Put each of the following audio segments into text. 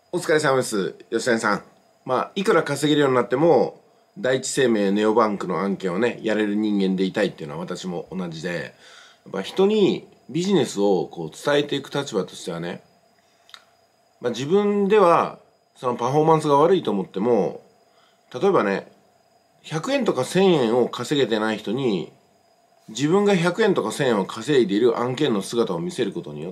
お疲れ様です。吉谷さん。いくら稼げるようになっても、第一生命ネオバンクの案件をね、やれる人間でいたいっていうのは私も同じで、やっぱ人にビジネスを伝えていく立場としてはね、自分ではそのパフォーマンスが悪いと思っても、例えばね、100円とか1000円を稼げてない人に、自分が100円とか1000円を稼いでいる案件の姿を見せることによって、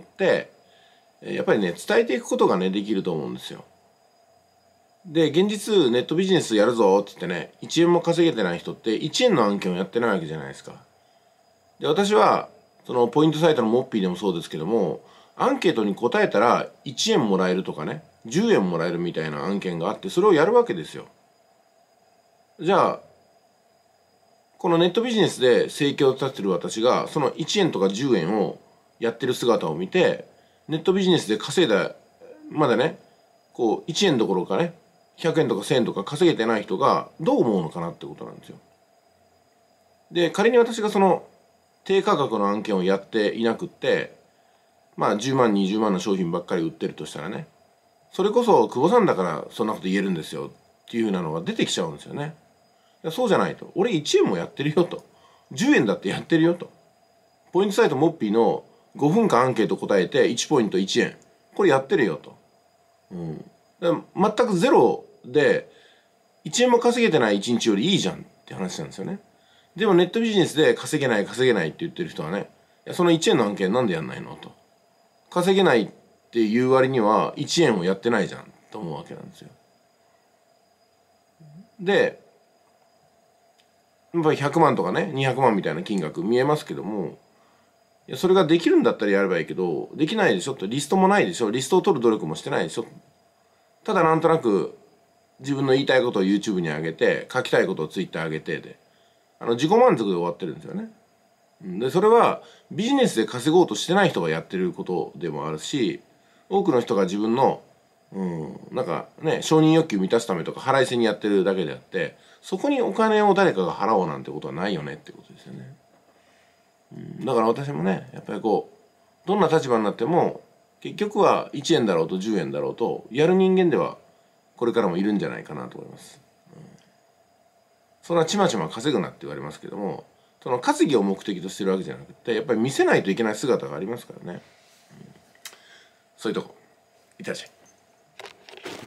やっぱりね、伝えていくことがね、できると思うんですよ。で、現実ネットビジネスやるぞって言ってね、1円も稼げてない人って1円の案件をやってないわけじゃないですか。で、私は、そのポイントサイトのモッピーでもそうですけども、アンケートに答えたら1円もらえるとかね、10円もらえるみたいな案件があって、それをやるわけですよ。じゃあ、このネットビジネスで生計を立ててる私が、その1円とか10円をやってる姿を見て、ネットビジネスで稼いだ、まだね、1円どころかね、100円とか1000円とか稼げてない人がどう思うのかなってことなんですよ。で、仮に私がその低価格の案件をやっていなくって、10万、20万の商品ばっかり売ってるとしたらね、それこそ久保さんだからそんなこと言えるんですよっていうふうなのが出てきちゃうんですよね。そうじゃないと。俺1円もやってるよと。10円だってやってるよと。ポイントサイトモッピーの5分間アンケート答えて1ポイント1円。これやってるよと。全くゼロで1円も稼げてない1日よりいいじゃんって話なんですよね。でもネットビジネスで稼げない稼げないって言ってる人はね、その1円の案件なんでやんないのと。稼げないっていう割には1円をやってないじゃんと思うわけなんですよ。で、やっぱり100万とかね、200万みたいな金額見えますけども、それができるんだったらやればいいけど、できないでしょと。リストもないでしょ。リストを取る努力もしてないでしょ。ただなんとなく自分の言いたいことを YouTube に上げて、書きたいことを Twitter 上げてで、自己満足で終わってるんですよね。で、それはビジネスで稼ごうとしてない人がやってることでもあるし、多くの人が自分の、なんかね、承認欲求を満たすためとか腹いせにやってるだけであって、そこにお金を誰かが払おうなんてことはないよねってことですよね。だから私もね、やっぱりどんな立場になっても、結局は1円だろうと10円だろうと、やる人間ではこれからもいるんじゃないかなと思います。そんなちまちま稼ぐなって言われますけども、その稼ぎを目的としてるわけじゃなくて、やっぱり見せないといけない姿がありますからね。そういうとこ。いってらっしゃい。